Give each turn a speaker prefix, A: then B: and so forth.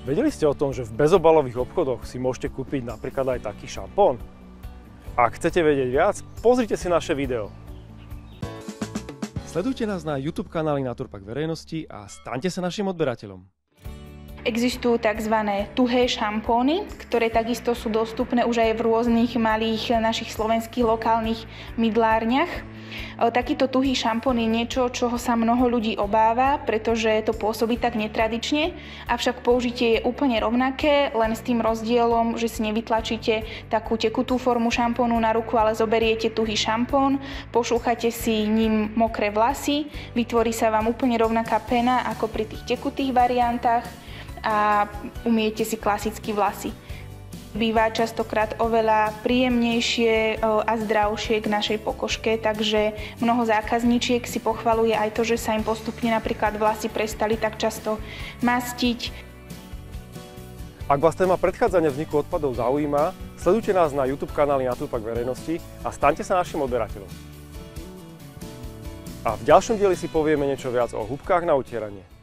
A: Vedeli ste o tom, že v bezobalových obchodoch si môžete kúpiť napríklad aj taký šampón? Ak chcete vedieť viac, pozrite si naše video. Sledujte nás na YouTube kanáli Naturpak verejnosti a staňte sa našim odberateľom.
B: Existujú tzv. Tuhé šampóny, ktoré takisto sú dostupné už aj v rôznych malých našich slovenských lokálnych mydlárniach. Takýto tuhý šampón je niečo, čoho sa mnoho ľudí obáva, pretože to pôsobí tak netradične, avšak použitie je úplne rovnaké, len s tým rozdielom, že si nevytlačíte takú tekutú formu šampónu na ruku, ale zoberiete tuhý šampón, pošúchate si ním mokré vlasy, vytvorí sa vám úplne rovnaká pena ako pri tých tekutých variantách a umiete si klasicky vlasy. Býva častokrát oveľa príjemnejšie a zdravšie k našej pokožke, takže mnoho zákazníčiek si pochvaľuje aj to, že sa im postupne napríklad vlasy prestali tak často mastiť.
A: Ak vás téma predchádzania vzniku odpadov zaujíma, sledujte nás na YouTube kanáli Naturpak verejnosti a staňte sa našim odberateľom. A v ďalšom dieli si povieme niečo viac o húbkach na utieranie.